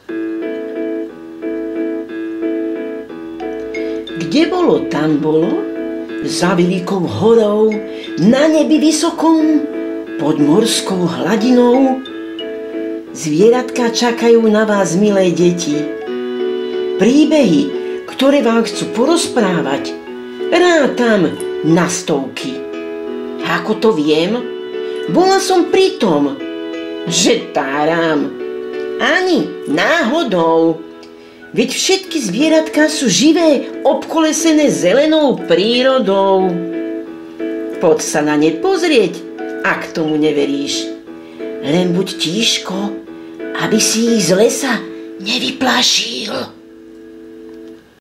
Kde bolo, tam bolo, za veľkou horou, na nebi vysokom, pod morskou hladinou. Zvieratka čakajú na vás, milé deti. Príbehy, ktoré vám chcú porozprávať, rátam na stovky. A ako to viem? Bola som pri tom, že táram. Ani náhodou. Veď všetky zvieratka sú živé, obkolesené zelenou prírodou. Poď sa na ne pozrieť, ak tomu neveríš. Len buď tíško, aby si ich z lesa nevyplašil.